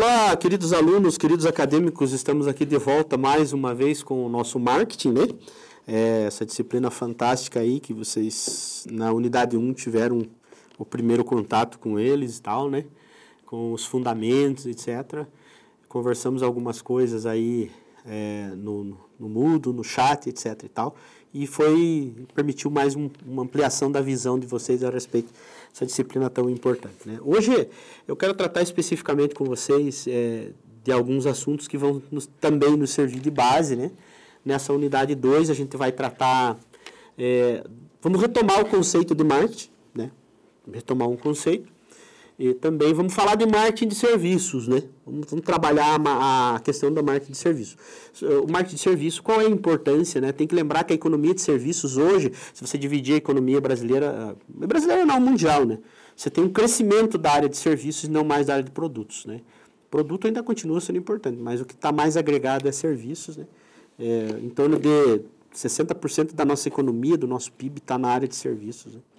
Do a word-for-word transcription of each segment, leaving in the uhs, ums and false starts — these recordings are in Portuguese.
Olá, queridos alunos, queridos acadêmicos, estamos aqui de volta mais uma vez com o nosso marketing, né? É, essa disciplina fantástica aí que vocês na unidade um tiveram o primeiro contato com eles e tal, né? Com os fundamentos, etcétera. Conversamos algumas coisas aí é, no, no Moodle, no chat, etc e tal. E foi, permitiu mais um, uma ampliação da visão de vocês a respeito dessa disciplina tão importante, né? Hoje eu quero tratar especificamente com vocês é, de alguns assuntos que vão nos, também nos servir de base, né? Nessa unidade dois a gente vai tratar, é, vamos retomar o conceito de marketing, né? Retomar um conceito. E também vamos falar de marketing de serviços, né? Vamos, vamos trabalhar a, a questão do marketing de serviços. O marketing de serviço, qual é a importância, né? Tem que lembrar que a economia de serviços hoje, se você dividir a economia brasileira, brasileira não, mundial, né? Você tem um crescimento da área de serviços e não mais da área de produtos, né? Produto ainda continua sendo importante, mas o que está mais agregado é serviços, né? É, em torno de sessenta por cento da nossa economia, do nosso P I B, está na área de serviços, né?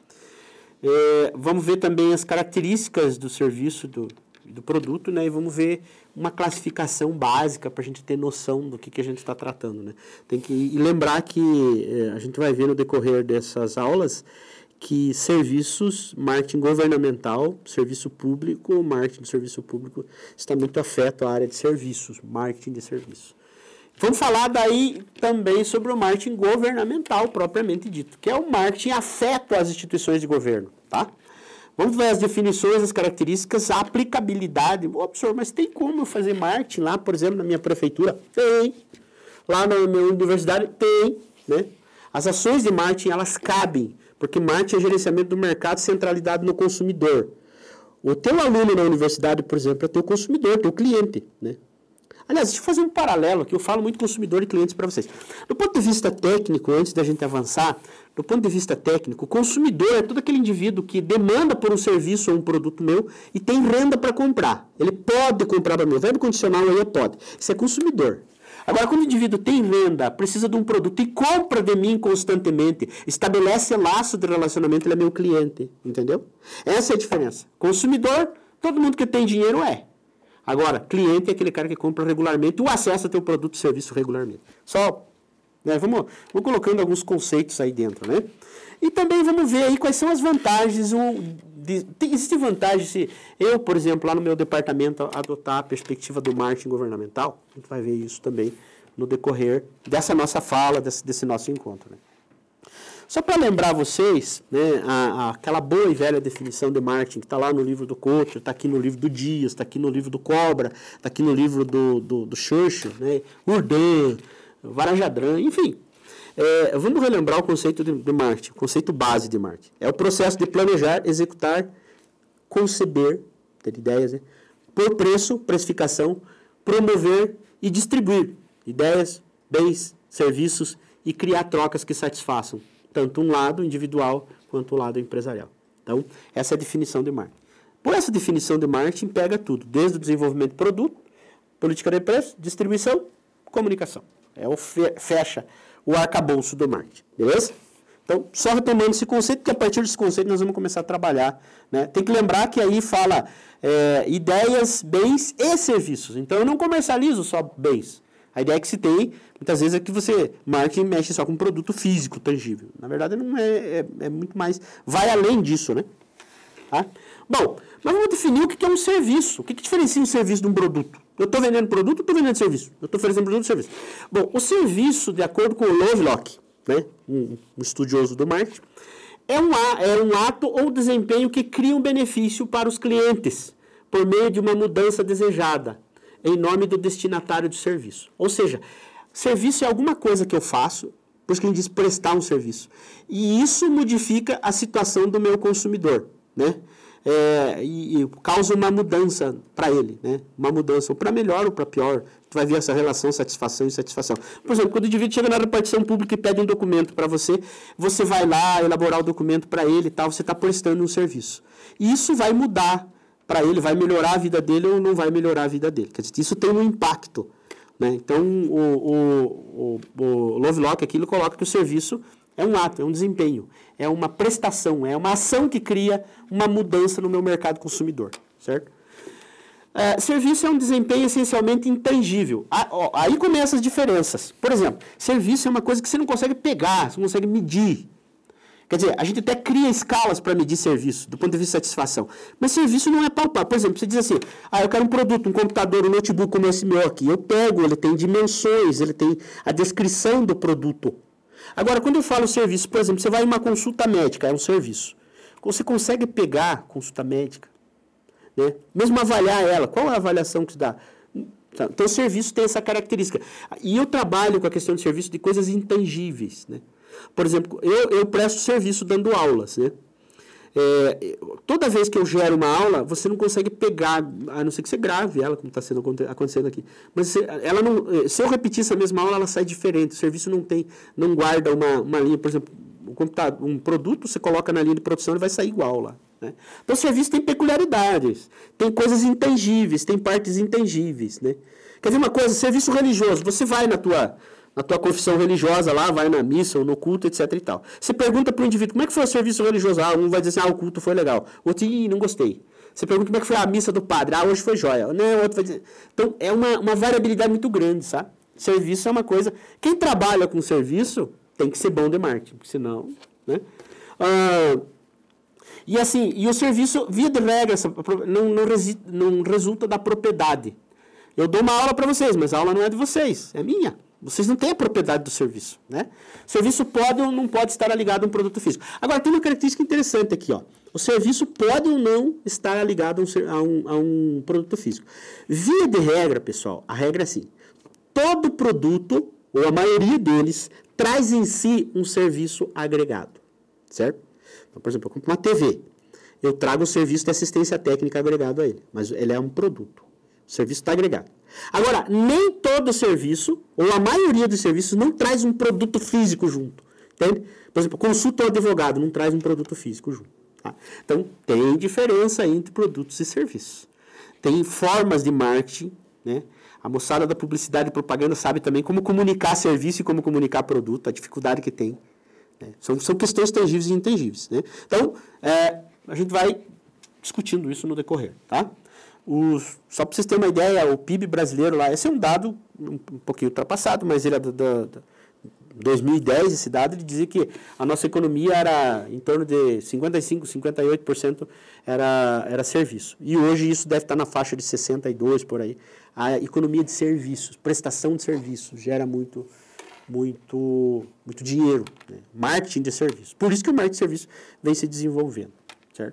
É, vamos ver também as características do serviço, do, do produto, né? E vamos ver uma classificação básica para a gente ter noção do que, que a gente está tratando, né? Tem que e lembrar que é, a gente vai ver no decorrer dessas aulas que serviços, marketing governamental, serviço público, marketing de serviço público está muito afeto à área de serviços, marketing de serviços. Vamos falar daí também sobre o marketing governamental, propriamente dito, que é o marketing afeto às instituições de governo, tá? Vamos ver as definições, as características, a aplicabilidade. Ô, professor, mas tem como eu fazer marketing lá, por exemplo, na minha prefeitura? Tem. Lá na minha universidade? Tem, né? As ações de marketing, elas cabem, porque marketing é gerenciamento do mercado, centralidade no consumidor. O teu aluno na universidade, por exemplo, é teu consumidor, teu cliente, né? Aliás, deixa eu fazer um paralelo aqui, eu falo muito consumidor e clientes para vocês. Do ponto de vista técnico, antes da gente avançar, do ponto de vista técnico, o consumidor é todo aquele indivíduo que demanda por um serviço ou um produto meu e tem renda para comprar. Ele pode comprar para mim, o verbo condicional aí é pode. Isso é consumidor. Agora, quando o indivíduo tem renda, precisa de um produto e compra de mim constantemente, estabelece laço de relacionamento, ele é meu cliente, entendeu? Essa é a diferença. Consumidor, todo mundo que tem dinheiro é. Agora, cliente é aquele cara que compra regularmente ou acessa teu produto e serviço regularmente. Só, né, vamos, vamos colocando alguns conceitos aí dentro, né? E também vamos ver aí quais são as vantagens. Um, de, tem, existe vantagem se eu, por exemplo, lá no meu departamento, adotar a perspectiva do marketing governamental. A gente vai ver isso também no decorrer dessa nossa fala, desse, desse nosso encontro, né? Só para lembrar vocês, né, a, a, aquela boa e velha definição de marketing que está lá no livro do Kotler, está aqui no livro do Dias, está aqui no livro do Cobra, está aqui no livro do, do, do Churchill, né, Urdan, Varajadran, enfim. É, vamos relembrar o conceito de, de marketing, o conceito base de marketing. É o processo de planejar, executar, conceber, ter ideias, né, por preço, precificação, promover e distribuir ideias, bens, serviços e criar trocas que satisfaçam tanto um lado individual quanto o lado empresarial. Então, essa é a definição de marketing. Por essa definição de marketing, pega tudo, desde o desenvolvimento de produto, política de preço, distribuição, comunicação. É o fe fecha o arcabouço do marketing, beleza? Então, só retomando esse conceito, que a partir desse conceito nós vamos começar a trabalhar, né? Tem que lembrar que aí fala é, ideias, bens e serviços. Então, eu não comercializo só bens. A ideia que se tem, muitas vezes, é que você, marketing, mexe só com um produto físico, tangível. Na verdade, não é, é, é muito mais, vai além disso, né? Tá? Bom, mas vamos definir o que é um serviço. O que, que diferencia um serviço de um produto? Eu estou vendendo produto ou estou vendendo serviço? Eu estou oferecendo produto ou serviço? Bom, o serviço, de acordo com o Lovelock, né, um, um estudioso do marketing, é um, é um ato ou desempenho que cria um benefício para os clientes, por meio de uma mudança desejada, em nome do destinatário do serviço. Ou seja, serviço é alguma coisa que eu faço, por isso que a gente diz prestar um serviço. E isso modifica a situação do meu consumidor, né? É, e, e causa uma mudança para ele, né? Uma mudança ou para melhor ou para pior. Tu vai ver essa relação satisfação e satisfação. Por exemplo, quando o indivíduo chega na repartição pública e pede um documento para você, você vai lá elaborar o documento para ele e tal, você está prestando um serviço. E isso vai mudar para ele, vai melhorar a vida dele ou não vai melhorar a vida dele. Quer dizer, isso tem um impacto, né? Então, o, o, o, o Lovelock aqui ele coloca que o serviço é um ato, é um desempenho, é uma prestação, é uma ação que cria uma mudança no meu mercado consumidor, certo? É, serviço é um desempenho essencialmente intangível. Ah, ó, aí começam as diferenças. Por exemplo, serviço é uma coisa que você não consegue pegar, você não consegue medir. Quer dizer, a gente até cria escalas para medir serviço, do ponto de vista de satisfação. Mas serviço não é palpável. Por exemplo, você diz assim, ah, eu quero um produto, um computador, um notebook como esse meu aqui. Eu pego, ele tem dimensões, ele tem a descrição do produto. Agora, quando eu falo serviço, por exemplo, você vai em uma consulta médica, é um serviço. Você consegue pegar consulta médica, né? Mesmo avaliar ela. Qual é a avaliação que se dá? Então, o serviço tem essa característica. E eu trabalho com a questão de serviço de coisas intangíveis, né? Por exemplo, eu, eu presto serviço dando aulas, né? É, toda vez que eu gero uma aula, você não consegue pegar, a não ser que você grave ela, como está sendo acontecendo aqui. Mas se, ela não, se eu repetir essa mesma aula, ela sai diferente. O serviço não tem, não guarda uma, uma linha, por exemplo, um, computador, um produto, você coloca na linha de produção, ele vai sair igual lá, né? Então, o serviço tem peculiaridades, tem coisas intangíveis, tem partes intangíveis, né? Quer ver uma coisa? Serviço religioso. Você vai na tua... na tua confissão religiosa lá, vai na missa ou no culto, etc e tal. Você pergunta para o indivíduo, como é que foi o serviço religioso? Ah, um vai dizer assim, ah, o culto foi legal. O outro, ih, não gostei. Você pergunta como é que foi a missa do padre? Ah, hoje foi jóia. Não, o outro vai dizer... Então, é uma, uma variabilidade muito grande, sabe? Serviço é uma coisa... Quem trabalha com serviço tem que ser bom de marketing, porque senão... né? Ah, e assim, e o serviço, via de regra, não, não, resi, não resulta da propriedade. Eu dou uma aula para vocês, mas a aula não é de vocês, é minha. Vocês não têm a propriedade do serviço, né? O serviço pode ou não pode estar ligado a um produto físico. Agora, tem uma característica interessante aqui, ó. O serviço pode ou não estar ligado a um, a um produto físico. Via de regra, pessoal, a regra é assim. Todo produto, ou a maioria deles, traz em si um serviço agregado, certo? Então, por exemplo, eu compro uma T V. Eu trago o serviço de assistência técnica agregado a ele, mas ele é um produto. O serviço está agregado. Agora, nem todo serviço, ou a maioria dos serviços, não traz um produto físico junto. Entende? Por exemplo, consulta ao advogado não traz um produto físico junto. Tá? Então, tem diferença entre produtos e serviços. Tem formas de marketing, né? A moçada da publicidade e propaganda sabe também como comunicar serviço e como comunicar produto, a dificuldade que tem. Né? São, são questões tangíveis e intangíveis. Né? Então, é, a gente vai discutindo isso no decorrer, tá? Os, só para vocês terem uma ideia, o P I B brasileiro lá, esse é um dado um, um pouquinho ultrapassado, mas ele é de dois mil e dez, esse dado, ele dizia que a nossa economia era em torno de cinquenta e cinco, cinquenta e oito por cento era, era serviço. E hoje isso deve estar na faixa de sessenta e dois por aí. A economia de serviços, prestação de serviços, gera muito, muito, muito dinheiro, né? Marketing de serviços. Por isso que o marketing de serviços vem se desenvolvendo, certo?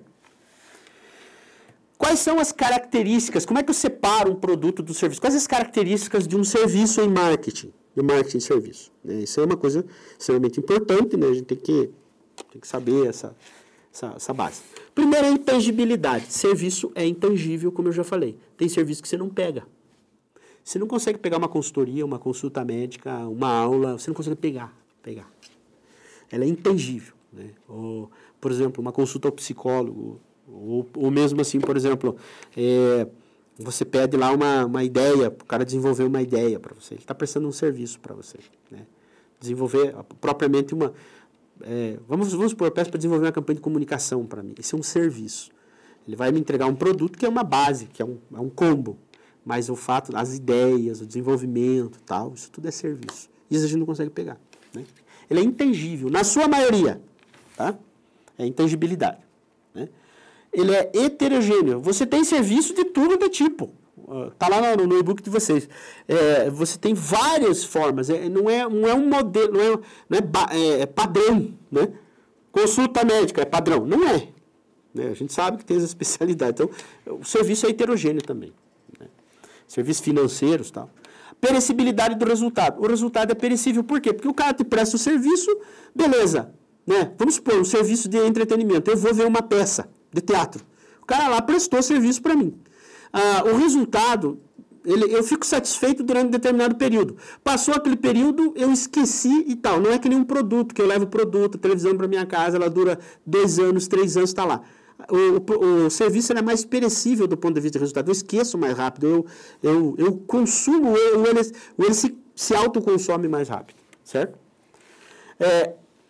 Quais são as características? Como é que eu separo um produto do serviço? Quais as características de um serviço em marketing? De marketing de serviço? Né? Isso é uma coisa extremamente importante, né? A gente tem que, tem que saber essa, essa, essa base. Primeiro, a intangibilidade. Serviço é intangível, como eu já falei. Tem serviço que você não pega. Você não consegue pegar uma consultoria, uma consulta médica, uma aula, você não consegue pegar. pegar. Ela é intangível. Né? Ou, por exemplo, uma consulta ao psicólogo. Ou, ou mesmo assim, por exemplo, é, você pede lá uma, uma ideia, o cara desenvolver uma ideia para você. Ele está prestando um serviço para você. Né? Desenvolver propriamente uma... É, vamos, vamos supor, eu peço para desenvolver uma campanha de comunicação para mim. Isso é um serviço. Ele vai me entregar um produto que é uma base, que é um, é um combo. Mas o fato, as ideias, o desenvolvimento, tal, isso tudo é serviço. Isso a gente não consegue pegar. Né? Ele é intangível, na sua maioria. Tá? É intangibilidade. Né? Ele é heterogêneo. Você tem serviço de tudo de tipo. Está lá no, no e-book de vocês. É, você tem várias formas. É, não, é, não é um modelo, não é, não é, ba, é, é padrão. Né? Consulta médica é padrão. Não é. Né? A gente sabe que tem essa especialidade. Então, o serviço é heterogêneo também. Né? Serviços financeiros e tal. Perecibilidade do resultado. O resultado é perecível. Por quê? Porque o cara te presta o serviço, beleza. Né? Vamos supor, um serviço de entretenimento. Eu vou ver uma peça de teatro. O cara lá prestou serviço para mim. Ah, o resultado, ele, eu fico satisfeito durante um determinado período. Passou aquele período, eu esqueci e tal. Não é que nem um produto, que eu levo o produto, a televisão para minha casa, ela dura dois anos, três anos, está lá. O, o, o serviço é mais perecível do ponto de vista de resultado. Eu esqueço mais rápido, eu, eu, eu consumo, eu, ele, ele se, se autoconsome mais rápido, certo? É,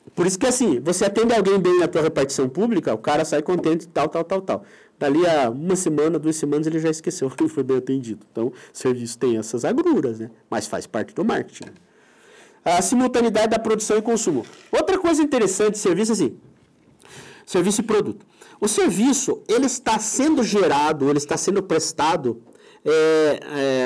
Por isso que assim, você atende alguém bem na tua repartição pública, o cara sai contente, tal, tal, tal, tal. Dali a uma semana, duas semanas, ele já esqueceu que foi bem atendido. Então, o serviço tem essas agruras, né? Mas faz parte do marketing. A simultaneidade da produção e consumo. Outra coisa interessante de serviço, assim, serviço e produto. O serviço, ele está sendo gerado, ele está sendo prestado é,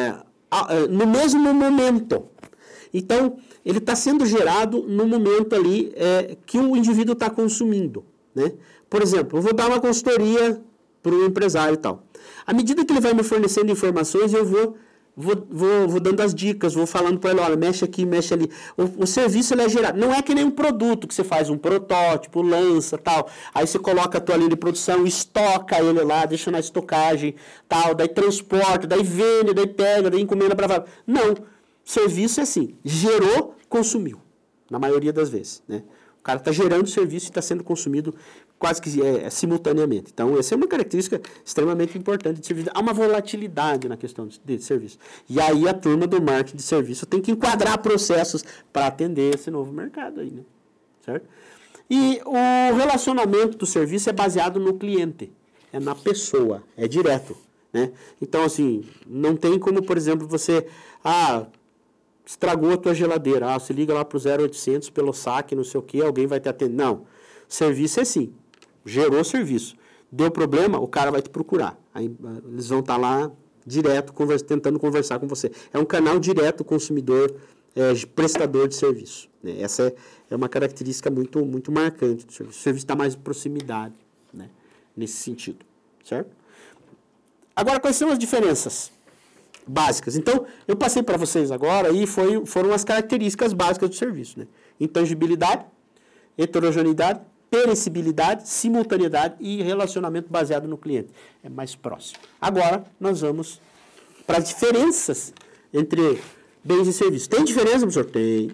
é, no mesmo momento. Então, ele está sendo gerado no momento ali é, que o indivíduo está consumindo, né? Por exemplo, eu vou dar uma consultoria para um empresário e tal. À medida que ele vai me fornecendo informações, eu vou, vou, vou, vou dando as dicas, vou falando para ele, olha, mexe aqui, mexe ali. O, o serviço ele é gerado. Não é que nem um produto que você faz um protótipo, lança, tal. Aí você coloca a tua linha de produção, estoca ele lá, deixa na estocagem, tal. Daí transporta, daí vende, daí pega, daí encomenda para... Não. Serviço é assim, gerou, consumiu, na maioria das vezes, né? O cara está gerando serviço e está sendo consumido quase que é, é, simultaneamente. Então, essa é uma característica extremamente importante de serviço. Há uma volatilidade na questão de, de serviço. E aí a turma do marketing de serviço tem que enquadrar processos para atender esse novo mercado aí, né? Certo? E o relacionamento do serviço é baseado no cliente, é na pessoa, é direto, né? Então, assim, não tem como, por exemplo, você... Ah, estragou a tua geladeira. Ah, você liga lá para o zero oitocentos pelo saque, não sei o que, alguém vai te atender. Não. Serviço é assim. Gerou serviço. Deu problema, o cara vai te procurar. Aí eles vão estar lá direto, conversa, tentando conversar com você. É um canal direto consumidor, é, prestador de serviço. Né? Essa é, é uma característica muito, muito marcante do serviço. O serviço dá mais proximidade, né? Nesse sentido. Certo? Agora, quais são as diferenças básicas? Então, eu passei para vocês agora e foi, foram as características básicas do serviço, né? Intangibilidade, heterogeneidade, perecibilidade, simultaneidade e relacionamento baseado no cliente. É mais próximo. Agora, nós vamos para as diferenças entre bens e serviços. Tem diferença, professor? Tem.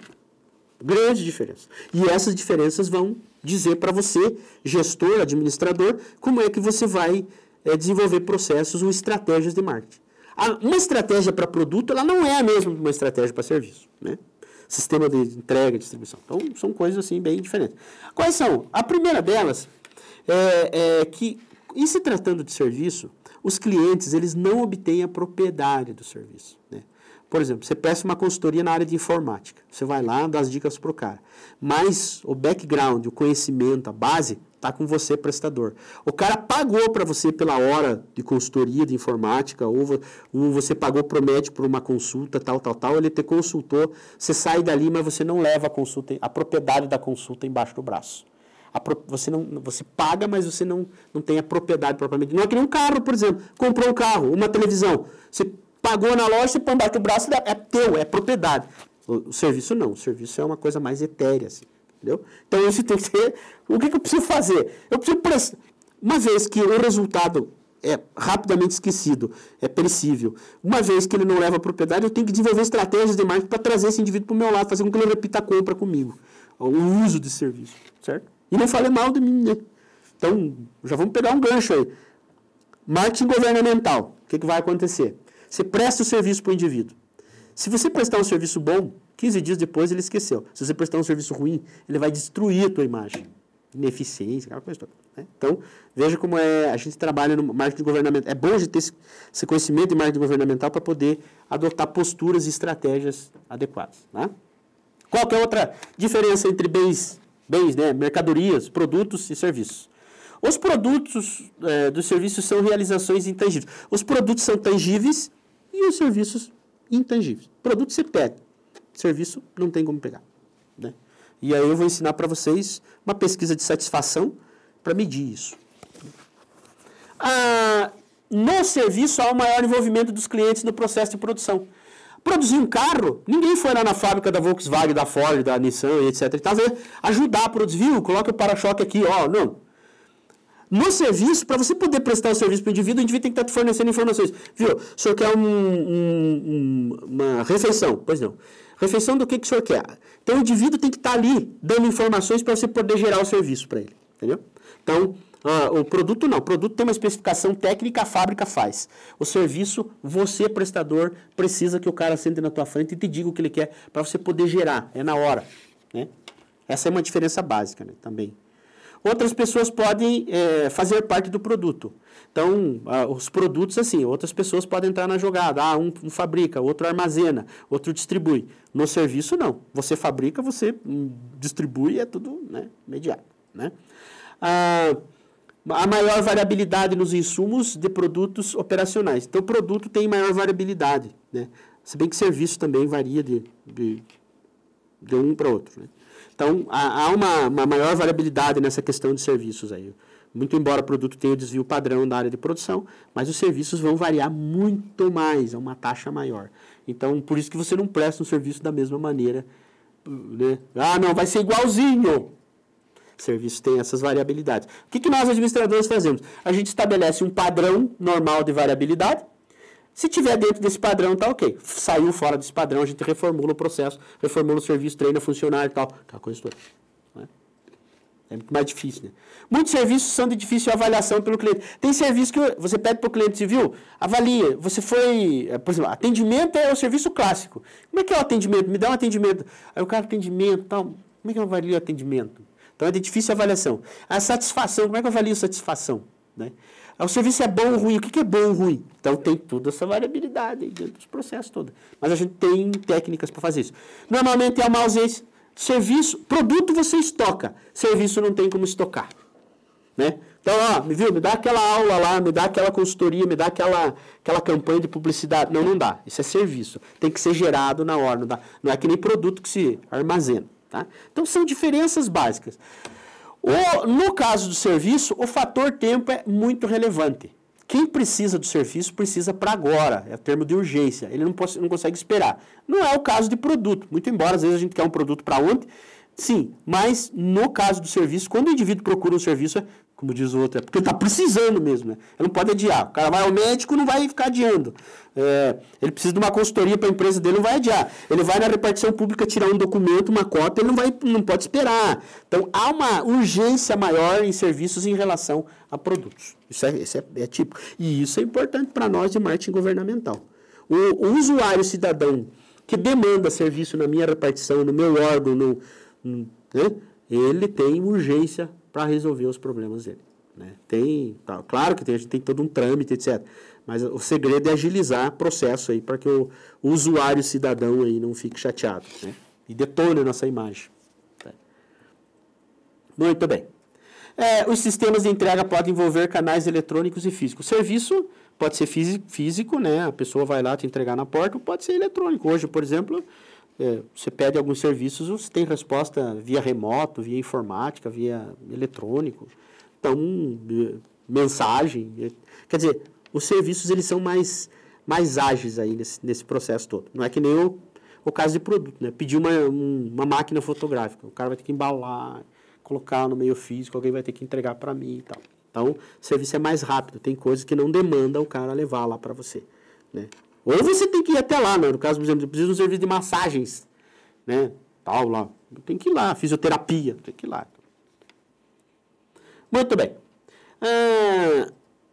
Grande diferença. E essas diferenças vão dizer para você, gestor, administrador, como é que você vai é, desenvolver processos ou estratégias de marketing. Uma estratégia para produto, ela não é a mesma de uma estratégia para serviço, né? Sistema de entrega e distribuição. Então, são coisas assim bem diferentes. Quais são? A primeira delas é, é que, em se tratando de serviço, os clientes eles não obtêm a propriedade do serviço, né? Por exemplo, você presta uma consultoria na área de informática. Você vai lá, dá as dicas para o cara. Mas o background, o conhecimento, a base... está com você, prestador. O cara pagou para você pela hora de consultoria de informática, ou você pagou pro médico por uma consulta, tal, tal, tal, ele te consultou, você sai dali, mas você não leva a consulta, a propriedade da consulta embaixo do braço. A pro, você, não, você paga, mas você não, não tem a propriedade propriamente. Não é que nem um carro, por exemplo. Comprou um carro, uma televisão. Você pagou na loja, você põe embaixo do braço, é teu, é propriedade. O, o serviço não. O serviço é uma coisa mais etérea, assim. Entendeu? Então, isso tem que ser... O que, que eu preciso fazer? Eu preciso prestar... Uma vez que o resultado é rapidamente esquecido, é perecível, uma vez que ele não leva a propriedade, eu tenho que desenvolver estratégias de marketing para trazer esse indivíduo para o meu lado, fazer com que ele repita a compra comigo. O uso de serviço, certo? E não falei mal de mim, né? Então, já vamos pegar um gancho aí. Marketing governamental. O que, que vai acontecer? Você presta o serviço para o indivíduo. Se você prestar um serviço bom, quinze dias depois ele esqueceu. Se você prestar um serviço ruim, ele vai destruir a tua imagem. Ineficiência, aquela coisa toda. Né? Então, veja como é, a gente trabalha no marketing governamental. É bom a gente ter esse, esse conhecimento de marketing governamental para poder adotar posturas e estratégias adequadas. Né? Qual que é a outra diferença entre bens, bens né? mercadorias, produtos e serviços? Os produtos é, dos serviços são realizações intangíveis. Os produtos são tangíveis e os serviços intangíveis. Produto você pega. Serviço não tem como pegar, né? E aí eu vou ensinar para vocês uma pesquisa de satisfação para medir isso. Ah, no serviço há o maior envolvimento dos clientes no processo de produção. Produzir um carro, ninguém foi lá na fábrica da Volkswagen, da Ford, da Nissan, etcétera. E tal, ajudar a produzir, viu? Coloca o para-choque aqui, ó, não. No serviço, para você poder prestar o serviço para o indivíduo, o indivíduo tem que estar te fornecendo informações. Viu? O senhor quer um, um, uma refeição? Pois não. Refeição do que, que o senhor quer? Então, o indivíduo tem que estar ali dando informações para você poder gerar o serviço para ele. Entendeu? Então, ah, o produto não. O produto tem uma especificação técnica, a fábrica faz. O serviço, você, prestador, precisa que o cara sente na tua frente e te diga o que ele quer para você poder gerar. É na hora. Né? Essa é uma diferença básica, né, também. Outras pessoas podem é, fazer parte do produto. Então, ah, os produtos, assim, outras pessoas podem entrar na jogada. Ah, um, um fabrica, outro armazena, outro distribui. No serviço, não. Você fabrica, você hum, distribui, é tudo, né, imediato. Né? Ah, a maior variabilidade nos insumos de produtos operacionais. Então, o produto tem maior variabilidade. Né? Se bem que serviço também varia de, de, de um para outro. Né? Então, há, há uma, uma maior variabilidade nessa questão de serviços aí. Muito embora o produto tenha o desvio padrão da área de produção, mas os serviços vão variar muito mais, a uma taxa maior. Então, por isso que você não presta um serviço da mesma maneira. Né? Ah, não, vai ser igualzinho. Serviços têm essas variabilidades. O que, que nós, administradores, fazemos? A gente estabelece um padrão normal de variabilidade. Se tiver dentro desse padrão, tá ok. Saiu fora desse padrão, a gente reformula o processo, reformula o serviço, treina funcionário e tal. Aquela coisa toda. Né? É muito mais difícil, né? Muitos serviços são de difícil avaliação pelo cliente. Tem serviço que você pede para o cliente civil, avalia. Você foi, por exemplo, atendimento é o serviço clássico. Como é que é o atendimento? Me dá um atendimento. Aí o cara, atendimento, tal. Como é que eu avalio o atendimento? Então é de difícil avaliação. A satisfação, como é que eu avalio a satisfação? Né? O serviço é bom ou ruim? O que é bom ou ruim? Então tem toda essa variabilidade aí dentro dos processos todos. Mas a gente tem técnicas para fazer isso. Normalmente é uma ausência. Serviço, produto você estoca. Serviço não tem como estocar. Né? Então, ó, me viu? Me dá aquela aula lá, me dá aquela consultoria, me dá aquela, aquela campanha de publicidade. Não, não dá. Isso é serviço. Tem que ser gerado na hora. Não, dá. Não é que nem produto que se armazena. Tá? Então, são diferenças básicas. O, no caso do serviço, o fator tempo é muito relevante. Quem precisa do serviço precisa para agora, é o termo de urgência, ele não, pode, não consegue esperar. Não é o caso de produto, muito embora às vezes a gente quer um produto para ontem, sim, mas no caso do serviço, quando o indivíduo procura um serviço, é, como diz o outro, é porque ele está precisando mesmo, né? Ele não pode adiar. O cara vai ao médico, não vai ficar adiando. É, ele precisa de uma consultoria para a empresa dele, não vai adiar. Ele vai na repartição pública tirar um documento, uma cópia, ele não, vai, não pode esperar. Então, há uma urgência maior em serviços em relação a produtos. Isso é, isso é, é típico. E isso é importante para nós de marketing governamental. O, o usuário cidadão que demanda serviço na minha repartição, no meu órgão, no, no, né? Ele tem urgência para resolver os problemas dele. Né? Tem, tá, claro que tem, a gente tem todo um trâmite, etcétera. Mas o segredo é agilizar o processo aí para que o, o usuário cidadão aí não fique chateado. Né? E detone a nossa imagem. Tá? Muito bem. É, os sistemas de entrega podem envolver canais eletrônicos e físicos. O serviço pode ser físico, né? A pessoa vai lá te entregar na porta, ou pode ser eletrônico. Hoje, por exemplo, é, você pede alguns serviços, você tem resposta via remoto, via informática, via eletrônico. Então, mensagem. Quer dizer, os serviços eles são mais, mais ágeis aí nesse, nesse processo todo. Não é que nem o, o caso de produto, né? Pedir uma, um, uma máquina fotográfica. O cara vai ter que embalar, colocar no meio físico, alguém vai ter que entregar para mim e tal. Então, o serviço é mais rápido. Tem coisas que não demandam o cara levar lá para você. Né? Ou você tem que ir até lá, né? No caso, por exemplo, eu preciso de um serviço de massagens. Né? Tal, lá. Tem que ir lá. Fisioterapia. Tem que ir lá. Muito bem. Ah,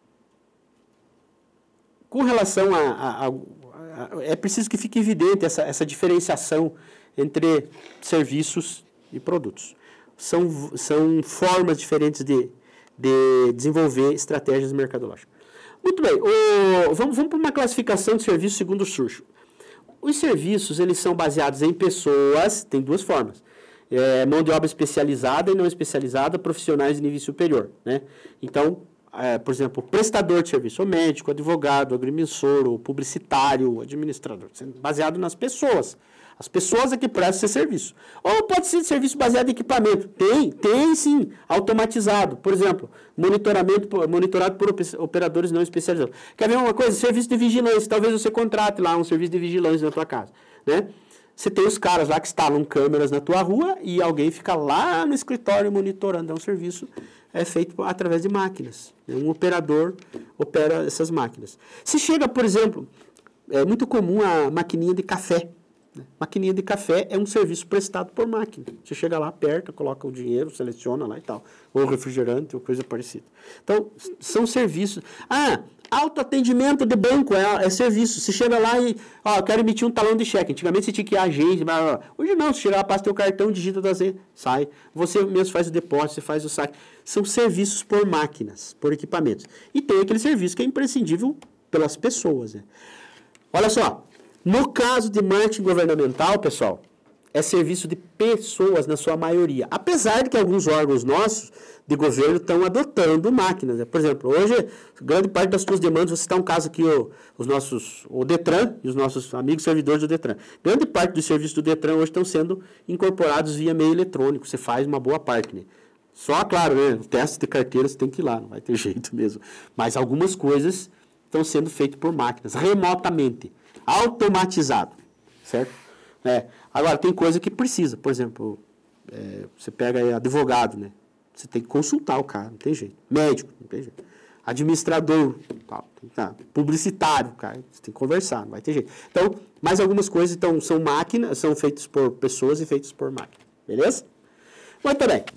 com relação a, a, a, a... É preciso que fique evidente essa, essa diferenciação entre serviços e produtos. São, são formas diferentes de, de desenvolver estratégias mercadológicas. Muito bem, o, vamos, vamos para uma classificação de serviços segundo o Surcho. Os serviços, eles são baseados em pessoas, tem duas formas. É, mão de obra especializada e não especializada, profissionais de nível superior. Né? Então, é, por exemplo, prestador de serviço, o médico, advogado, agrimensor, o publicitário, o administrador, baseado nas pessoas. As pessoas é que prestam esse serviço. Ou pode ser serviço baseado em equipamento. Tem, tem sim, automatizado. Por exemplo, monitoramento, monitorado por operadores não especializados. Quer ver uma coisa? Serviço de vigilância. Talvez você contrate lá um serviço de vigilância na tua casa. Né? Você tem os caras lá que instalam câmeras na tua rua e alguém fica lá no escritório monitorando. É um serviço é feito através de máquinas. Um operador opera essas máquinas. Se chega, por exemplo, é muito comum a maquininha de café. Maquininha de café é um serviço prestado por máquina. Você chega lá, aperta, coloca o dinheiro, seleciona lá e tal. Ou refrigerante, ou coisa parecida. Então, são serviços... Ah, Autoatendimento de banco é, é serviço. Você chega lá e, ó, eu quero emitir um talão de cheque. Antigamente você tinha que ir à agência, blá, blá, blá. Hoje não, você chega lá, passa teu cartão, digita da agência, sai. Você mesmo faz o depósito, você faz o saque. São serviços por máquinas, por equipamentos. E tem aquele serviço que é imprescindível pelas pessoas, né? Olha só, no caso de marketing governamental, pessoal, é serviço de pessoas na sua maioria. Apesar de que alguns órgãos nossos de governo estão adotando máquinas, né? Por exemplo, hoje, grande parte das suas demandas, você está um caso aqui, o, os nossos, o Detran e os nossos amigos servidores do Detran. Grande parte dos serviços do Detran hoje estão sendo incorporados via meio eletrônico. Você faz uma boa parte, né? Só, claro, né? O teste de carteira você tem que ir lá, não vai ter jeito mesmo. Mas algumas coisas estão sendo feitas por máquinas, remotamente, automatizado, certo? É. Agora, tem coisa que precisa, por exemplo, é, você pega aí advogado, né? Você tem que consultar o cara, não tem jeito. Médico, não tem jeito. Administrador, tal, tá. Publicitário, cara, você tem que conversar, não vai ter jeito. Então, mais algumas coisas então, são máquinas, são feitas por pessoas e feitas por máquina, beleza? Muito bem.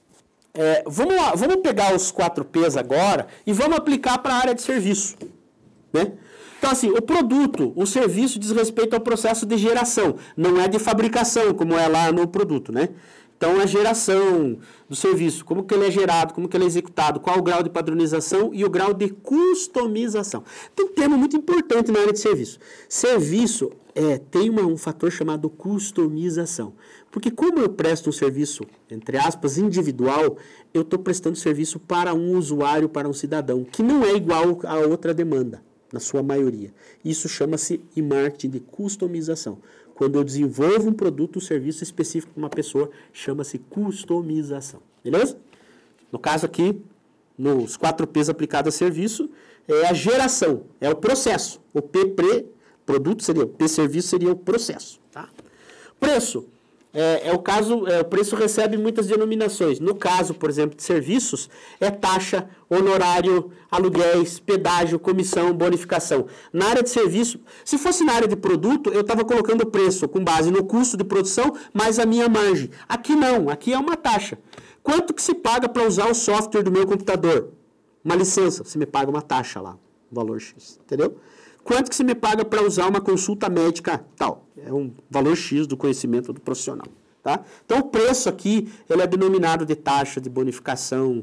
É, vamos, lá, vamos pegar os quatro P's agora e vamos aplicar para a área de serviço, né? Então, assim, o produto, o serviço diz respeito ao processo de geração, não é de fabricação, como é lá no produto, né? Então, a geração do serviço, como que ele é gerado, como que ele é executado, qual o grau de padronização e o grau de customização. Tem um termo muito importante na área de serviço. Serviço é, tem uma, um fator chamado customização. Porque como eu presto um serviço, entre aspas, individual, eu estou prestando serviço para um usuário, para um cidadão, que não é igual a outra demanda, na sua maioria. Isso chama-se marketing de customização. Quando eu desenvolvo um produto ou um serviço específico para uma pessoa, chama-se customização. Beleza? No caso aqui, nos quatro P's aplicados a serviço, é a geração, é o processo. O P, pre, produto seria, o P, serviço seria o processo. Tá? Preço. É, é o caso, é, o preço recebe muitas denominações. No caso, por exemplo, de serviços, é taxa, honorário, aluguéis, pedágio, comissão, bonificação. Na área de serviço, se fosse na área de produto, eu estava colocando o preço com base no custo de produção mais a minha margem. Aqui não, aqui é uma taxa. Quanto que se paga para usar o software do meu computador? Uma licença, você me paga uma taxa lá, um valor X, entendeu? Quanto que você me paga para usar uma consulta médica tal? É um valor X do conhecimento do profissional. Tá? Então, o preço aqui ele é denominado de taxa, de bonificação,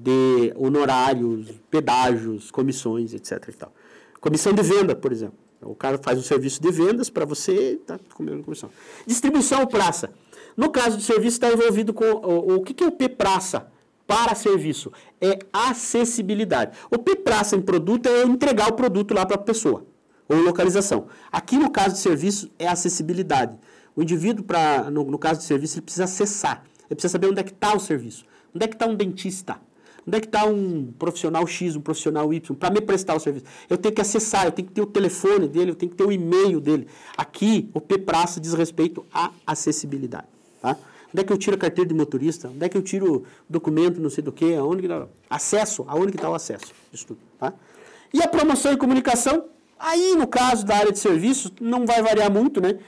de honorários, pedágios, comissões, etc. E tal. Comissão de venda, por exemplo. O cara faz um serviço de vendas para você, tá comendo comissão. Distribuição ou praça. No caso de serviço, está envolvido com... O, o que, que é o P praça? Para serviço, é acessibilidade. O P praça em produto é entregar o produto lá para a pessoa, ou localização. Aqui no caso de serviço é acessibilidade. O indivíduo, pra, no, no caso de serviço, ele precisa acessar, ele precisa saber onde é que está o serviço, onde é que está um dentista, onde é que está um profissional X, um profissional Y, para me prestar o serviço. Eu tenho que acessar, eu tenho que ter o telefone dele, eu tenho que ter o e-mail dele. Aqui, o P praça diz respeito à acessibilidade, tá? Onde é que eu tiro a carteira de motorista? Onde é que eu tiro o documento, não sei do que? Aonde que dá? Acesso, aonde que está o acesso? Isso tudo, tá? E a promoção e comunicação? Aí, no caso da área de serviço, não vai variar muito, né?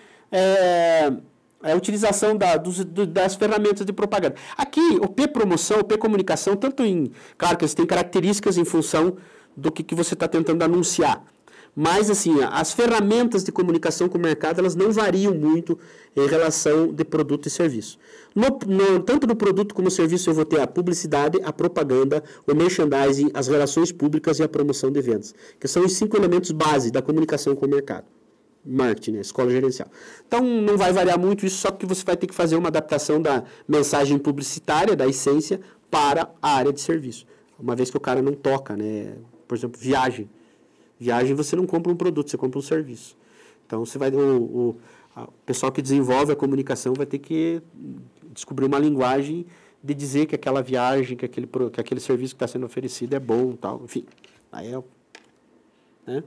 É, é a utilização da, dos, do, das ferramentas de propaganda. Aqui, o P promoção, o P comunicação, tanto em... Claro que eles têm características em função do que, que você está tentando anunciar. Mas, assim, as ferramentas de comunicação com o mercado, elas não variam muito em relação de produto e serviço. No, no, tanto no produto como no serviço, eu vou ter a publicidade, a propaganda, o merchandising, as relações públicas e a promoção de vendas, que são os cinco elementos base da comunicação com o mercado. Marketing, né? Escola gerencial. Então, não vai variar muito isso, só que você vai ter que fazer uma adaptação da mensagem publicitária, da essência, para a área de serviço. Uma vez que o cara não toca, né? Por exemplo, viagem. Viagem você não compra um produto, você compra um serviço. Então, você vai, o, o, a, o pessoal que desenvolve a comunicação vai ter que descobrir uma linguagem de dizer que aquela viagem, que aquele, que aquele serviço que está sendo oferecido é bom, tal, enfim. Aí é, né?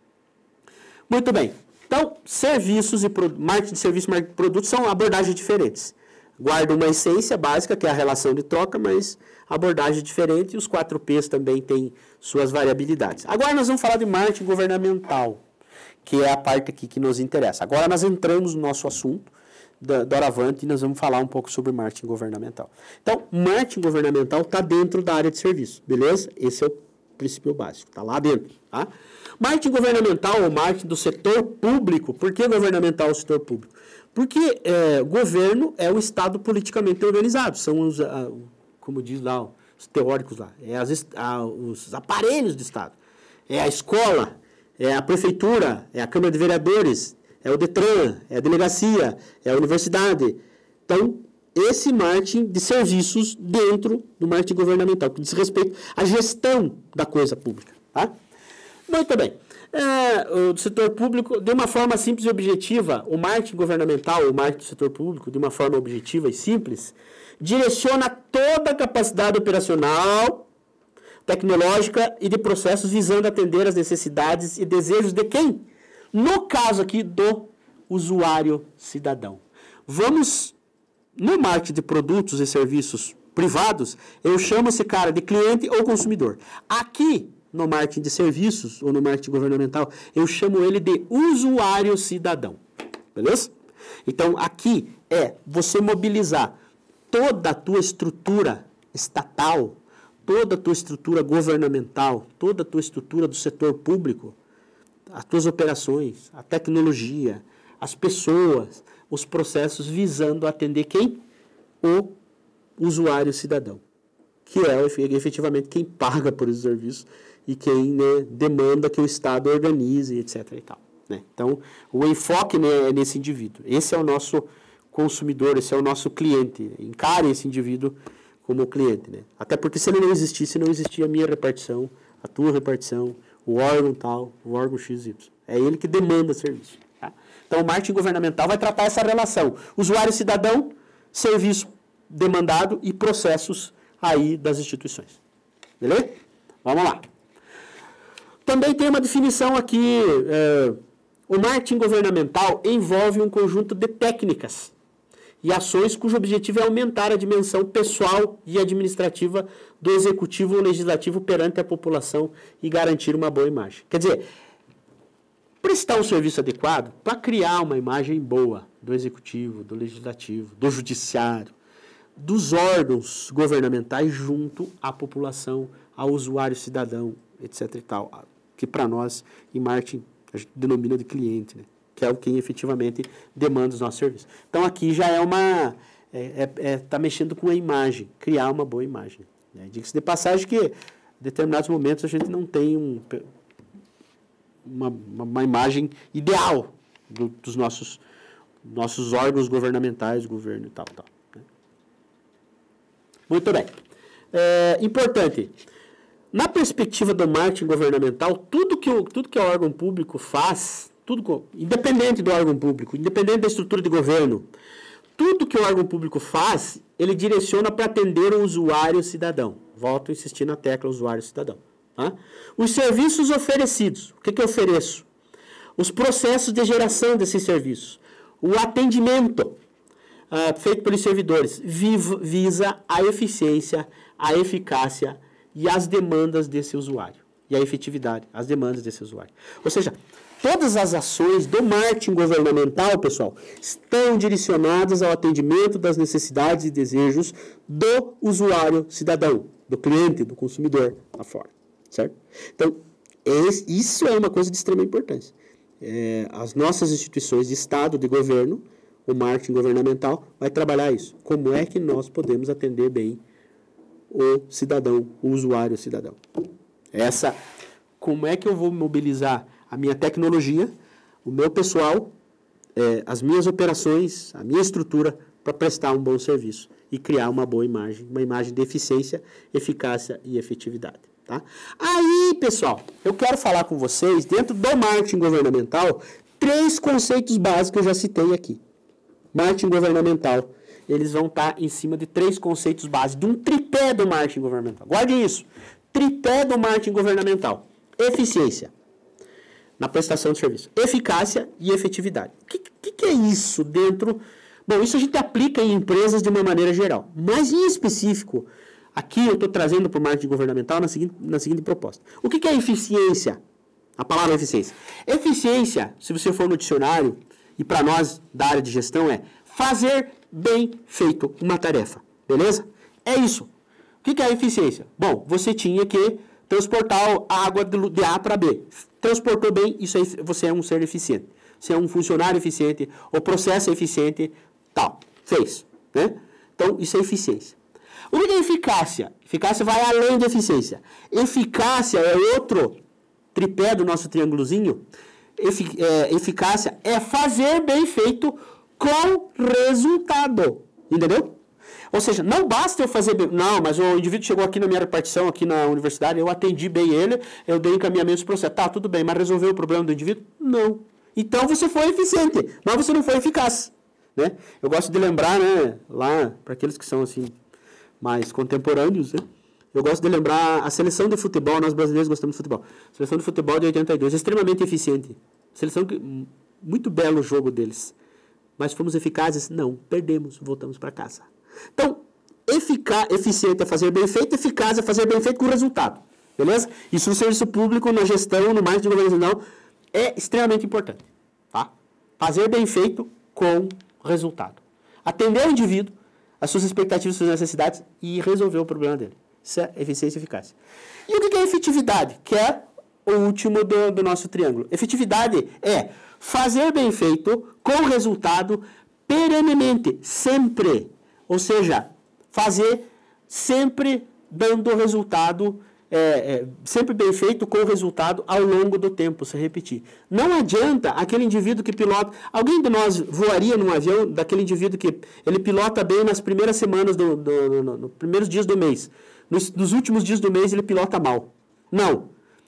Muito bem. Então, serviços e pro, marketing de serviço e marketing de produto são abordagens diferentes. Guarda uma essência básica, que é a relação de troca, mas abordagem diferente, e os quatro P's também têm suas variabilidades. Agora nós vamos falar de marketing governamental, que é a parte aqui que nos interessa. Agora nós entramos no nosso assunto, da doravante, e nós vamos falar um pouco sobre marketing governamental. Então, marketing governamental está dentro da área de serviço, beleza? Esse é o princípio básico, está lá dentro, tá? Marketing governamental ou marketing do setor público. Por que governamental ou setor público? Porque é, governo é o Estado politicamente organizado, são os, a, como diz lá, os teóricos lá, é as, a, os aparelhos do Estado. É a escola, é a prefeitura, é a Câmara de Vereadores, é o DETRAN, é a delegacia, é a universidade. Então, esse marketing de serviços dentro do marketing governamental, que diz respeito à gestão da coisa pública. Tá? Muito bem. É, o setor público, de uma forma simples e objetiva, o marketing governamental, o marketing do setor público, de uma forma objetiva e simples, direciona toda a capacidade operacional, tecnológica e de processos visando atender as necessidades e desejos de quem? No caso aqui, do usuário cidadão. Vamos, no marketing de produtos e serviços privados, eu chamo esse cara de cliente ou consumidor. Aqui, no marketing de serviços ou no marketing governamental, eu chamo ele de usuário cidadão. Beleza? Então, aqui é você mobilizar toda a tua estrutura estatal, toda a tua estrutura governamental, toda a tua estrutura do setor público, as tuas operações, a tecnologia, as pessoas, os processos visando atender quem? O usuário cidadão, que é efetivamente quem paga por esse serviço e quem, né, demanda que o Estado organize, etc. E tal, né? Então, o enfoque, né, é nesse indivíduo. Esse é o nosso consumidor, esse é o nosso cliente. Encare esse indivíduo como cliente, né? Até porque se ele não existisse, não existia a minha repartição, a tua repartição, o órgão tal, o órgão X Y. É ele que demanda serviço. Tá? Então, o marketing governamental vai tratar essa relação. Usuário-cidadão, serviço demandado e processos aí das instituições. Beleza? Vamos lá. Também tem uma definição aqui. É, o marketing governamental envolve um conjunto de técnicas e ações cujo objetivo é aumentar a dimensão pessoal e administrativa do executivo ou legislativo perante a população e garantir uma boa imagem. Quer dizer, prestar um serviço adequado para criar uma imagem boa do executivo, do legislativo, do judiciário, dos órgãos governamentais junto à população, ao usuário cidadão, etc e tal, que para nós, em marketing, a gente denomina de cliente, né? Que é o quem efetivamente demanda os nossos serviços. Então, aqui já é uma... é, é, é, tá mexendo com a imagem, criar uma boa imagem. Né? Diga-se de passagem que, em determinados momentos, a gente não tem um, uma, uma imagem ideal do, dos nossos, nossos órgãos governamentais, governo e tal, tal. Né? Muito bem. É, importante. Na perspectiva do marketing governamental, tudo que o, tudo que o órgão público faz... Tudo, independente do órgão público, independente da estrutura de governo, tudo que o órgão público faz, ele direciona para atender o usuário cidadão. Volto a insistir na tecla usuário cidadão. Tá? Os serviços oferecidos, o que, que eu ofereço? Os processos de geração desses serviços. O atendimento uh, feito pelos servidores viva, visa a eficiência, a eficácia e as demandas desse usuário. E a efetividade, as demandas desse usuário. Ou seja, todas as ações do marketing governamental, pessoal, estão direcionadas ao atendimento das necessidades e desejos do usuário cidadão, do cliente, do consumidor lá fora, certo? Então, esse, isso é uma coisa de extrema importância. É, as nossas instituições de Estado, de governo, o marketing governamental, vai trabalhar isso. Como é que nós podemos atender bem o cidadão, o usuário cidadão? Essa, como é que eu vou mobilizar a minha tecnologia, o meu pessoal, é, as minhas operações, a minha estrutura para prestar um bom serviço e criar uma boa imagem, uma imagem de eficiência, eficácia e efetividade. Tá? Aí, pessoal, eu quero falar com vocês, dentro do marketing governamental, três conceitos básicos que eu já citei aqui. Marketing governamental, eles vão estar em cima de três conceitos básicos, de um tripé do marketing governamental. Guardem isso. Tripé do marketing governamental. Eficiência na prestação de serviço. Eficácia e efetividade. O que, que, que é isso dentro... Bom, isso a gente aplica em empresas de uma maneira geral. Mas, em específico, aqui eu estou trazendo para o marketing governamental na seguinte, na seguinte proposta. O que, que é eficiência? A palavra eficiência. Eficiência, se você for no dicionário, e para nós da área de gestão, é fazer bem feito uma tarefa. Beleza? É isso. O que, que é eficiência? Bom, você tinha que transportar a água de A para B. Transportou bem, isso aí você é um ser eficiente. Você é um funcionário eficiente, o processo é eficiente, tal. Fez, né? Então, isso é eficiência. O que é eficácia? Eficácia vai além de eficiência. Eficácia é outro tripé do nosso triângulozinho. Efic é, eficácia é fazer bem feito com resultado. Entendeu? Ou seja, não basta eu fazer bem... Não, mas o indivíduo chegou aqui na minha repartição, aqui na universidade, eu atendi bem ele, eu dei encaminhamento do processo. Tá, tudo bem, mas resolveu o problema do indivíduo? Não. Então você foi eficiente, mas você não foi eficaz. Né? Eu gosto de lembrar, né, lá, para aqueles que são assim, mais contemporâneos, né? Eu gosto de lembrar a seleção de futebol, nós brasileiros gostamos de futebol. A seleção de futebol de oitenta e dois, extremamente eficiente. Seleção que, muito belo o jogo deles. Mas fomos eficazes? Não, perdemos, voltamos para casa. Então, eficaz, eficiente é fazer bem feito, eficaz é fazer bem feito com resultado. Beleza? Isso no serviço público, na gestão, no marketing organizacional, é extremamente importante. Tá? Fazer bem feito com resultado. Atender o indivíduo, as suas expectativas, as suas necessidades e resolver o problema dele. Isso é eficiência e eficácia. E o que é efetividade? Que é o último do, do nosso triângulo. Efetividade é fazer bem feito com resultado perenemente, sempre. Ou seja, fazer sempre dando resultado, é, é, sempre bem feito com resultado ao longo do tempo, se repetir. Não adianta aquele indivíduo que pilota... Alguém de nós voaria num avião daquele indivíduo que ele pilota bem nas primeiras semanas, do, do, do, no, nos primeiros dias do mês. Nos, nos últimos dias do mês ele pilota mal. Não.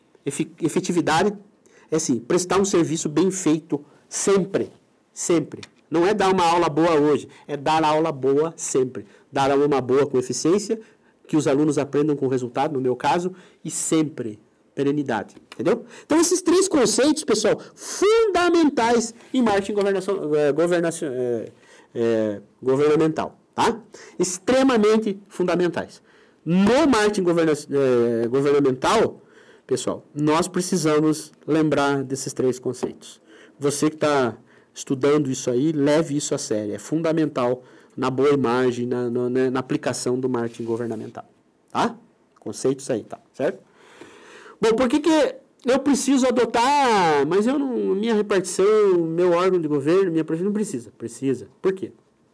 Efetividade é assim, prestar um serviço bem feito sempre. Sempre. Não é dar uma aula boa hoje, é dar aula boa sempre. Dar aula boa com eficiência, que os alunos aprendam com resultado, no meu caso, e sempre. Perenidade. Entendeu? Então, esses três conceitos, pessoal, fundamentais em marketing governação, é, é, governamental. Tá? Extremamente fundamentais. No marketing governa, é, governamental, pessoal, nós precisamos lembrar desses três conceitos. Você que está estudando isso aí, leve isso a sério. É fundamental na boa imagem, na, na, na aplicação do marketing governamental. Tá? Conceitos aí, tá? Certo? Bom, por que que eu preciso adotar, mas eu não, minha repartição, meu órgão de governo, minha não precisa. Precisa. Por quê?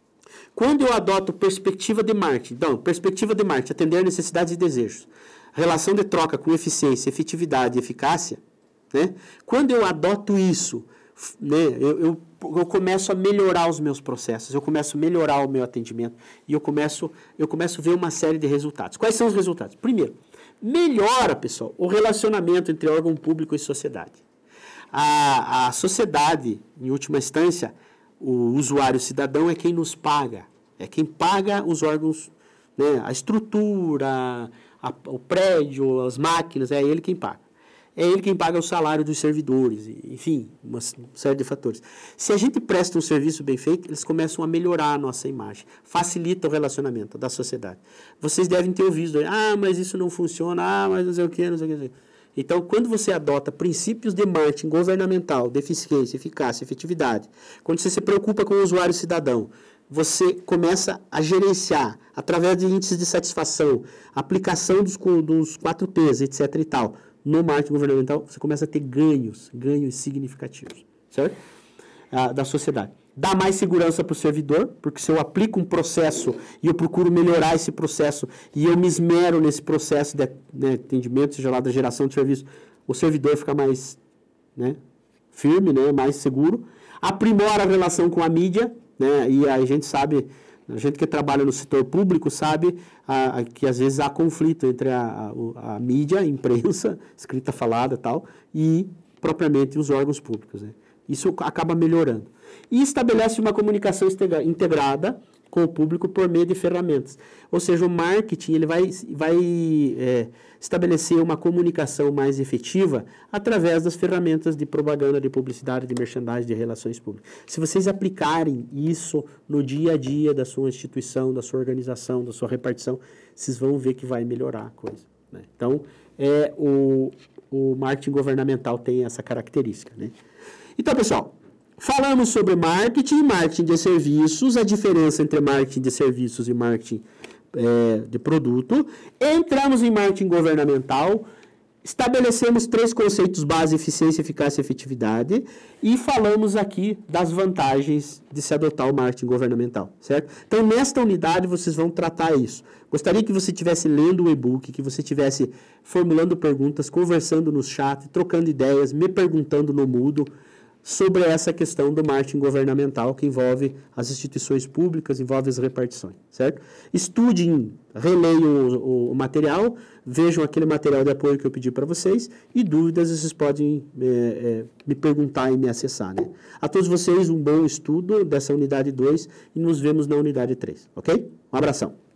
Quando eu adoto perspectiva de marketing, então, perspectiva de marketing, atender necessidades e desejos, relação de troca com eficiência, efetividade e eficácia, né? Quando eu adoto isso, né, eu, eu, eu começo a melhorar os meus processos, eu começo a melhorar o meu atendimento e eu começo, eu começo a ver uma série de resultados. Quais são os resultados? Primeiro, melhora, pessoal, o relacionamento entre órgão público e sociedade. A, a sociedade, em última instância, o usuário cidadão é quem nos paga, é quem paga os órgãos, né, a estrutura, a, o prédio, as máquinas, é ele quem paga. É ele quem paga o salário dos servidores, enfim, uma série de fatores. Se a gente presta um serviço bem feito, eles começam a melhorar a nossa imagem, facilita o relacionamento da sociedade. Vocês devem ter ouvido, ah, mas isso não funciona, ah, mas não sei o que, não sei o que. Não sei o que. Então, quando você adota princípios de marketing governamental, de eficiência, eficácia, efetividade, quando você se preocupa com o usuário cidadão, você começa a gerenciar, através de índices de satisfação, aplicação dos, dos quatro P's, etc e tal, no marketing governamental, você começa a ter ganhos, ganhos significativos, certo? Ah, da sociedade. Dá mais segurança para o servidor, porque se eu aplico um processo e eu procuro melhorar esse processo e eu me esmero nesse processo de, né, atendimento, seja lá da geração de serviço, o servidor fica mais, né, firme, né, mais seguro. Aprimora a relação com a mídia, né, e a gente sabe, a gente que trabalha no setor público sabe a, a, que às vezes há conflito entre a, a, a mídia, a imprensa, escrita, falada e tal, e propriamente os órgãos públicos, né. Isso acaba melhorando. E estabelece uma comunicação integrada com o público por meio de ferramentas. Ou seja, o marketing ele vai, vai é, estabelecer uma comunicação mais efetiva através das ferramentas de propaganda, de publicidade, de merchandising, de relações públicas. Se vocês aplicarem isso no dia a dia da sua instituição, da sua organização, da sua repartição, vocês vão ver que vai melhorar a coisa, né? Então, é, o, o marketing governamental tem essa característica, né? Então, pessoal, falamos sobre marketing e marketing de serviços, a diferença entre marketing de serviços e marketing é, de produto. Entramos em marketing governamental Estabelecemos três conceitos base: eficiência, eficácia e efetividade, e falamos aqui das vantagens de se adotar o marketing governamental, certo? Então, nesta unidade, vocês vão tratar isso. Gostaria que você estivesse lendo o e-book, que você estivesse formulando perguntas, conversando no chat, trocando ideias, me perguntando no Moodle sobre essa questão do marketing governamental, que envolve as instituições públicas, envolve as repartições, certo? Estudem, releiam o, o material, vejam aquele material de apoio que eu pedi para vocês, e dúvidas vocês podem é, é, me perguntar e me acessar, né? A todos vocês, um bom estudo dessa unidade dois, e nos vemos na unidade três, ok? Um abração.